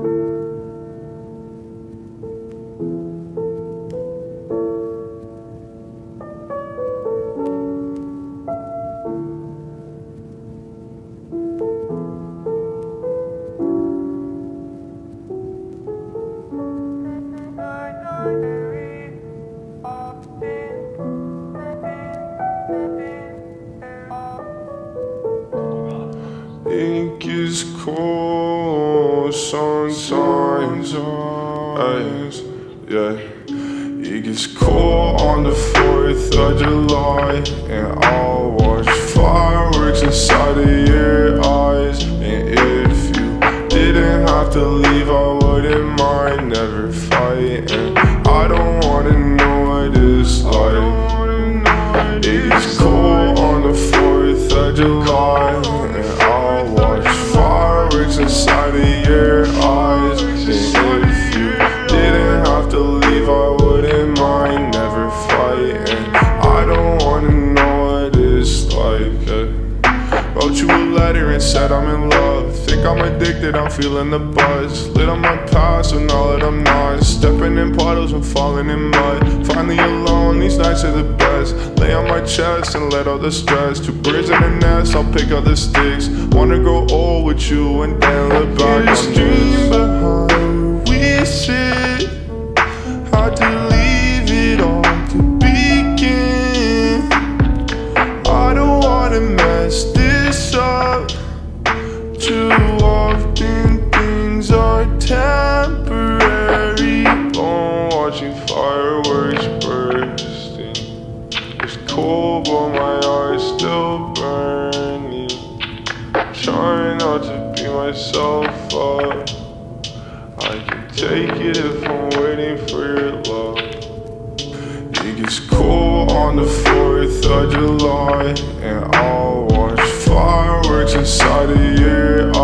It gets cold sometimes, yeah. It gets cold on the 4th of July, and I'll watch fireworks inside of your eyes. And if you didn't have to leave, I wouldn't mind never fighting. I don't wanna know what it's like. It gets cold on the 4th of July, and I'll watch fireworks inside of your eyes. And if you didn't have to leave, I wouldn't mind never fighting. I don't wanna know what it's like. Wrote you a letter and said I'm in love. Think I'm addicted, I'm feeling the buzz. Lit on my past, so now that I'm not. Stepping in puddles and falling in mud. Finally alone, these nights are the best. Lay on my chest and let all the stress. 2 birds in a nest, I'll pick up the sticks. Wanna grow old with you and then look back on this. Behind we sit, had to leave it all to begin. I don't wanna mess this up. Too often things are temporary. Bone watching fireworks bursting. It's cold but my heart's still burning. Trying not to beat myself up. I can take it if I'm waiting for your love. It gets cold on the 4th of July, and I'll watch fireworks inside of your